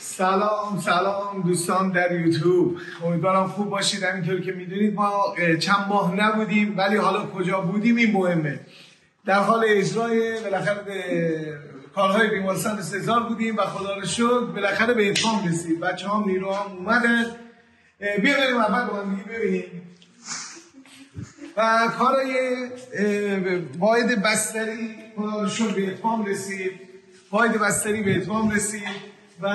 سلام دوستان در یوتیوب، امیدوارم خوب باشید. همینطور که میدونید ما چند ماه نبودیم، ولی حالا کجا بودیم این مهمه. در حال اجرای بالاخره کارهای بیمارستان سزار بودیم و خدا رو شکر بالاخره به اتمام رسید. بچه‌ها نیرو هم اومدن. بیایم اول با هم ببینیم و کارهای واحد بستری خدا رو شکر به اتمام رسید. واحد بستری به اتمام رسید و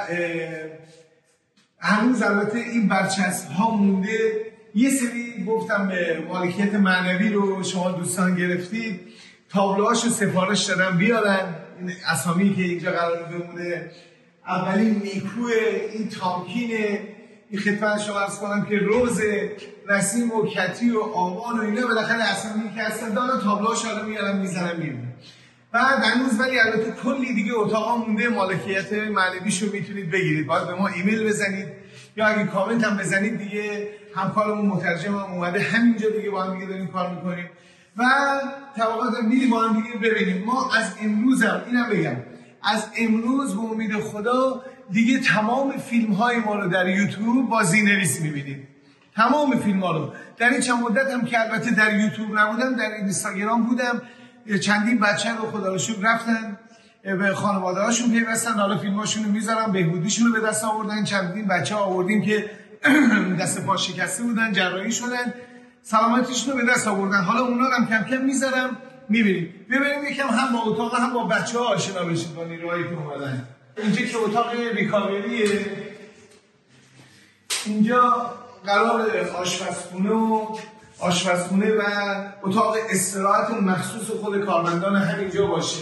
هنوز البته این برچسب ها مونده. یه سری گفتم مالکیت معنوی رو شما دوستان گرفتید، تابلوهاشو سفارش دادم بیارن. این اسامی که اینجا قرار بمونه، اولین نیکوه، این تامکینه، این خدمت شما عرض کنم که روز، نسیم و کتی و آبان و اینا بالاخره اسامی که هستن دارن تابلوهاشو رو میارن میزنن میمونه. بعد هنوز ولی البته کلی دیگه اتاقا مونده، مالکیت معنویشو میتونید بگیرید. باید به ما ایمیل بزنید یا اگه کامنت هم بزنید دیگه همکارمون مترجم هم اومده همینجا دیگه با هم دیگه داریم کار میکنیم و طبقات هم میریم با هم دیگه ببینیم. ما از امروز هم اینم بگم، از امروز به امید خدا دیگه تمام فیلم های ما رو در یوتیوب با زیرنویس میبینید. تمام فیلم ها رو در این چند مدت هم که البته در یوتیوب نبودم، در اینستاگرام بودم، چندین بچه رو خدا رو شکر رفتن به خانواده هاشون پیوستن، حالا فیلم هاشون رو میذارن، بهبودیشون رو به دست آوردن. چندین بچه ها آوردیم که دست پا شکسته بودن، جراحی شدن، سلامتیشون رو به دست آوردن. حالا اونا هم کم کم میذارم میبینیم. ببینیم یکم هم با اتاق هم با بچه ها آشنا بشید با نیروهایی که اومدن. اینجا که اتاق ریکاوریه، اینجا قرار آشپزخونه و اتاق استراحت مخصوص خود کارمندان همینجا باشه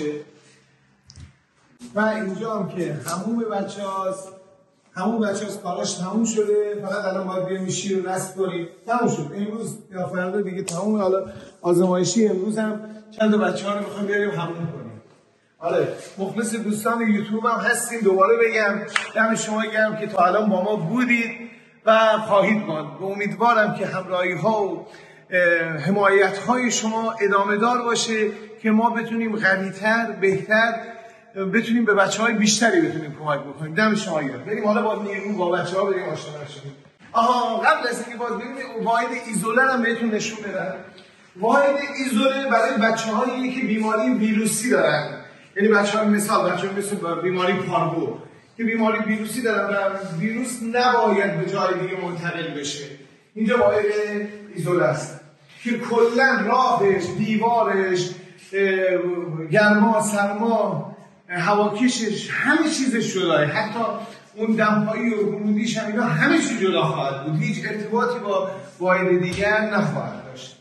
و اینجا هم که هموم بچه هاست کاراش تموم شده، فقط الان باید بیایم شیر رو نصب کنیم. تموم شد امروز یا فردا دیگه تمومه. حالا آزمایشی امروز هم چند تا بچه ها رو میخوایم بیاریم همون کنیم. آره مخلص دوستان یوتیوب هم هستیم. دوباره بگم دم شما گرم که تا الان با ما بودید و خواهید ماند. امیدوارم که همراهی ها و حمایت های شما ادامه دار باشه که ما بتونیم قوی‌تر، بهتر بتونیم به بچه های بیشتری بتونیم کمک بکنیم. دم شما گرم. بریم حالا با نیرو با بچه ها بریم آشنا بشیم. قبل از اینکه باز بریم واحد ایزوله هم بهتون نشون بدم. واحد ایزوله برای بچه هایی که بیماری ویروسی دارن، یعنی بچه های مثل بیماری پارگو که بیماری ویروسی دارن و ویروس نباید به جای دیگه منتقل بشه. اینجا واحد ایزوله است که کلا راهش، دیوارش، گرما، سرما، هواکشش، همه چیزش جداه. حتی اون دمپایی و رمودیش هم اینا همه چیز جدا خواهد بود. هیچ ارتباطی با واحد دیگر نخواهد داشت.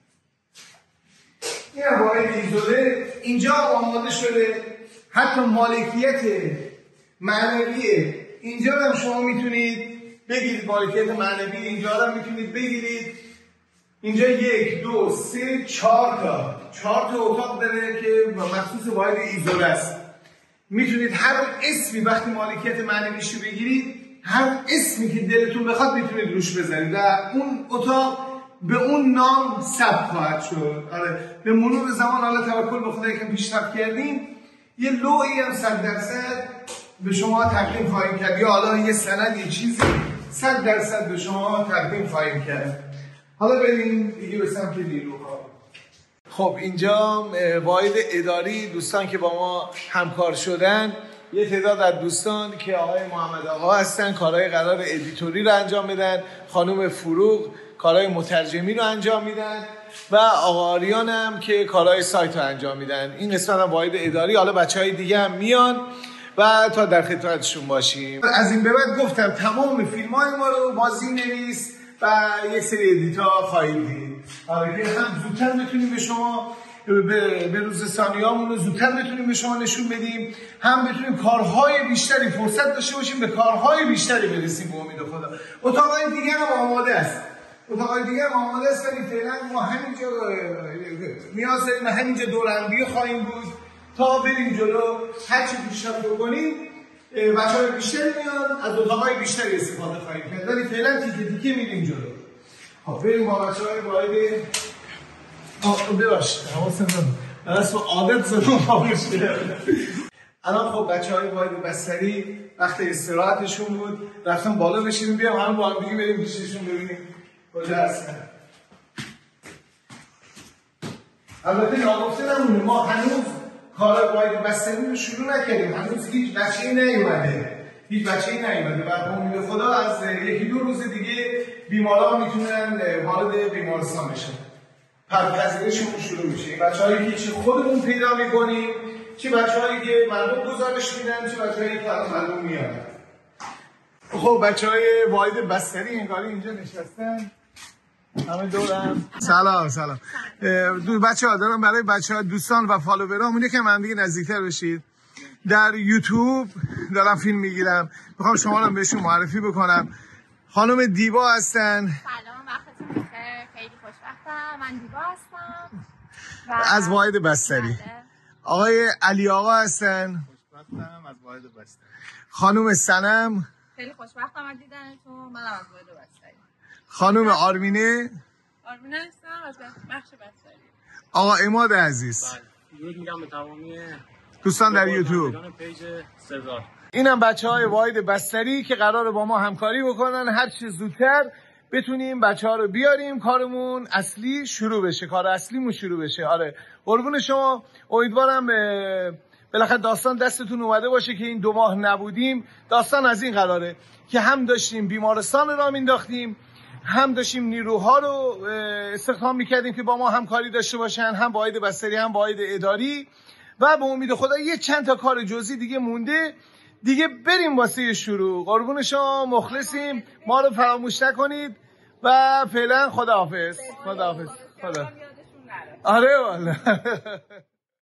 این واحد ایزوله اینجا آماده شده. حتی مالکیت معنوی اینجا هم شما میتونید بگیرید. مالکیت معنوی اینجا هم میتونید بگیرید. اینجا 1 2 3 4 تا اتاق داره که مخصوص واحد ایزوله است. میتونید هر اسمی وقتی مالکیت معنویشو بگیرید، هر اسمی که دلتون بخواد میتونید روش بذارید و اون اتاق به اون نام ثبت خواهد شد. آره به مرور زمان حالا توکل به خدا که پیشرفت کردیم یه لوحی هم 100% به شما تقدیم خواهیم کرد، یا حالا یه سند یه چیزی 100% به شما تقدیم خواهیم کرد. حالا بریم دیگه به سمت نیروها. خب اینجا واحد اداری، دوستان که با ما همکار شدن، یه تعداد از دوستان که آقای محمد آقا هستن کارهای قرار ادیتوری رو انجام میدن، خانم فروغ کارهای مترجمی رو انجام میدن و آقا آریان هم که کارهای سایت رو انجام میدن. این قسمت هم واحد اداری. حالا بچهای دیگه هم میان و تا در خدمتشون باشیم. از این به بعد گفتم تمام فیلم‌های ما رو با زیرنویس و یک سری ادیتا خواهید دید. آره که هم زودتر بتونیم به شما به روز ثانیه‌مون رو زودتر بتونیم به شما نشون بدیم، هم بتونیم کارهای بیشتری فرصت داشته باشیم به کارهای بیشتری برسیم به امید خدا. اتاقای دیگه هم آماده است. ولی فعلا ما همینجا نیاز داریم، همینجا دورهمیه خواهیم بود تا بریم جلو. هر چی پیشرفت بکنیم بچه‌های بیشتری میان، از اتاقای بیشتری استفاده خواهیم کرد، ولی فعلا تیکه میریم جلو. خب بریم با بچه‌های واحد ببخشید حواسم نبود، عادت زدم. الان خب بچه‌های واحد بستری وقت استراحتشون بود، رفتم بالا بشینیم بیام همه با هم دیگه بریم پیششون ببینیم کجا هستن. البته ناگفته نمونه ما هنوز کار واحد بستری رو شروع نکردیم، هنوز هیچ بچه‌ای نیومده. و به امید خدا از 1-2 روز دیگه بیمارا میتونن وارد بیمارستان بشن. پذیرششون شروع میشه. بچه‌هایی که چه خودمون پیدا میکنیم، چه بچه‌هایی که مردم گزارش میدن، چه بچه‌هایی که فقط مردم میارن. خب بچه‌های واحد بستری انگاری اینجا نشستن. همه دورم. سلام. بچه‌ها دارم برای بچه‌ها دوستان و فالوورامون یکم هم دیگه نزدیکتر بشید. در یوتیوب دارم فیلم میگیرم. میخوام شما رو بهشون معرفی بکنم. خانم دیبا هستن. سلام، وقتتون بخیر. خیلی خوشبختم. من دیبا هستم. از واحد بستری. آقای علی آقا هستن. خوشبختم از واحد بستری. خانم سنم. خیلی خوشبختم از دیدنتون. منم از واحد بستری. خانم آرمینه. آرمینه هستم از بخش بستری. آقا اماد عزیز. درود میگم به تمامی دوستان در یوتیوب. پیج سزار. اینم بچه‌های واحد بستری که قراره با ما همکاری بکنن، هر چه زودتر بتونیم بچه‌ها رو بیاریم کارمون اصلی شروع بشه، کار اصلیمون شروع بشه. آره قربون شما، امیدوارم بالاخره داستان دستتون اومده باشه که این 2 ماه نبودیم. داستان از این قراره که هم داشتیم بیمارستان رو راه مینداختیم، هم داشتیم نیروها رو استخدام میکردیم که با ما همکاری داشته باشن، هم واحد بستری هم واحد اداری، و به امید خدا یه چند تا کار جزئی دیگه مونده دیگه بریم واسه شروع. قربون شما، مخلصیم، ما رو فراموش نکنید و فعلا خداحافظ. آره والله.